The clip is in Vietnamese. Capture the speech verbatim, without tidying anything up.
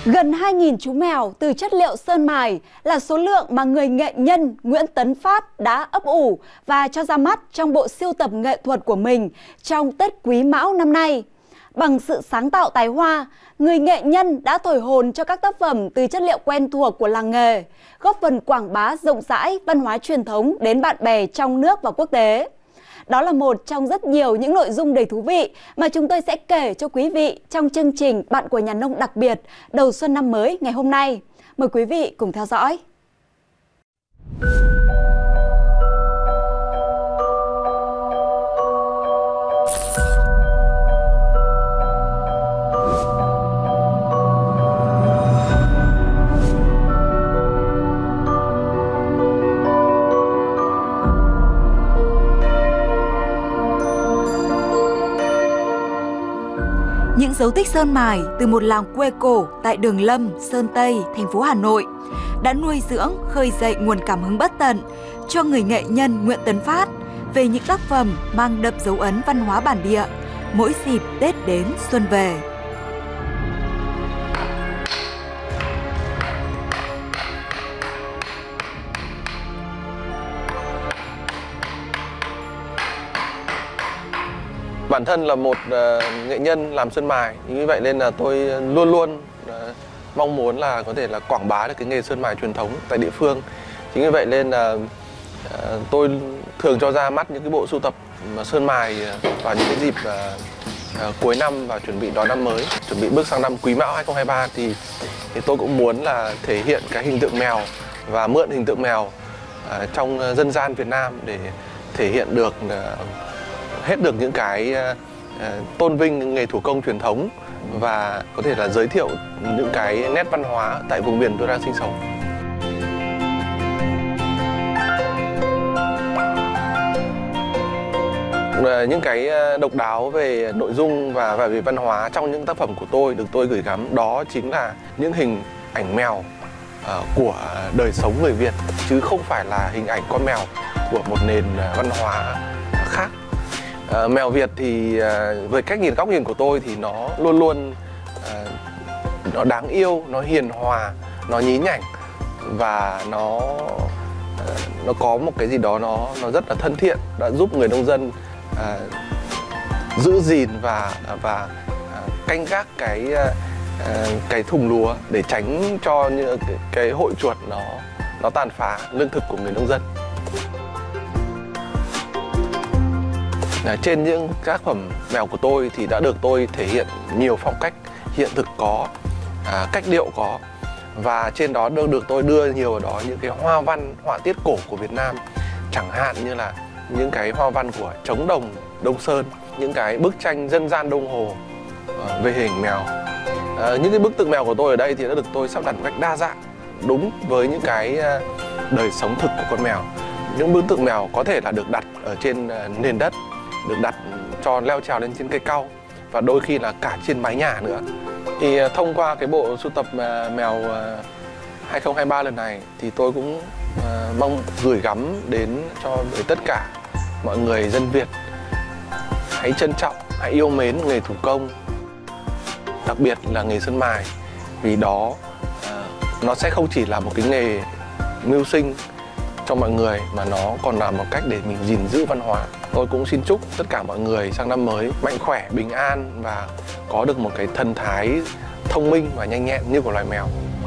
Gần hai nghìn chú mèo từ chất liệu sơn mài là số lượng mà người nghệ nhân Nguyễn Tấn Phát đã ấp ủ và cho ra mắt trong bộ sưu tập nghệ thuật của mình trong Tết Quý Mão năm nay. Bằng sự sáng tạo tài hoa, người nghệ nhân đã thổi hồn cho các tác phẩm từ chất liệu quen thuộc của làng nghề, góp phần quảng bá rộng rãi văn hóa truyền thống đến bạn bè trong nước và quốc tế. Đó là một trong rất nhiều những nội dung đầy thú vị mà chúng tôi sẽ kể cho quý vị trong chương trình Bạn của Nhà nông đặc biệt đầu xuân năm mới ngày hôm nay. Mời quý vị cùng theo dõi. Những dấu tích sơn mài từ một làng quê cổ tại Đường Lâm, Sơn Tây, thành phố Hà Nội đã nuôi dưỡng, khơi dậy nguồn cảm hứng bất tận cho người nghệ nhân Nguyễn Tấn Phát về những tác phẩm mang đậm dấu ấn văn hóa bản địa mỗi dịp Tết đến xuân về. Bản thân là một uh, nghệ nhân làm sơn mài, như vậy nên là tôi luôn luôn uh, mong muốn là có thể là quảng bá được cái nghề sơn mài truyền thống tại địa phương. Chính vì vậy nên là uh, tôi thường cho ra mắt những cái bộ sưu tập sơn mài vào những cái dịp uh, uh, cuối năm và chuẩn bị đón năm mới, chuẩn bị bước sang năm Quý Mão hai không hai ba thì, thì tôi cũng muốn là thể hiện cái hình tượng mèo và mượn hình tượng mèo uh, trong dân gian Việt Nam để thể hiện được uh, hết được những cái uh, tôn vinh những nghề thủ công truyền thống và có thể là giới thiệu những cái nét văn hóa tại vùng miền tôi đang sinh sống. Uh, những cái độc đáo về nội dung và, và về văn hóa trong những tác phẩm của tôi được tôi gửi gắm đó chính là những hình ảnh mèo uh, của đời sống người Việt, chứ không phải là hình ảnh con mèo của một nền văn hóa khác. Uh, mèo Việt thì uh, với cách nhìn góc nhìn của tôi thì nó luôn luôn uh, nó đáng yêu, nó hiền hòa, nó nhí nhảnh và nó uh, nó có một cái gì đó nó nó rất là thân thiện, đã giúp người nông dân uh, giữ gìn và và uh, canh gác cái uh, cái thùng lúa để tránh cho những cái, cái hội chuột nó nó tàn phá lương thực của người nông dân. Trên những tác phẩm mèo của tôi thì đã được tôi thể hiện nhiều phong cách hiện thực có, à, cách điệu có, và trên đó được, được tôi đưa nhiều ở đó những cái hoa văn, họa tiết cổ của Việt Nam, chẳng hạn như là những cái hoa văn của trống đồng Đông Sơn, những cái bức tranh dân gian Đông Hồ uh, về hình mèo. Uh, những cái bức tượng mèo của tôi ở đây thì đã được tôi sắp đặt một cách đa dạng, đúng với những cái uh, đời sống thực của con mèo. Những bức tượng mèo có thể là được đặt ở trên uh, nền đất, được đặt cho leo trèo lên trên cây cau và đôi khi là cả trên mái nhà nữa. Thì thông qua cái bộ sưu tập mèo hai không hai ba lần này thì tôi cũng uh, mong gửi gắm đến cho tất cả mọi người dân Việt hãy trân trọng, hãy yêu mến nghề thủ công, đặc biệt là nghề sơn mài, vì đó uh, nó sẽ không chỉ là một cái nghề mưu sinh cho mọi người mà nó còn là một cách để mình gìn giữ văn hóa. Tôi cũng xin chúc tất cả mọi người sang năm mới mạnh khỏe, bình an và có được một cái thần thái thông minh và nhanh nhẹn như của loài mèo.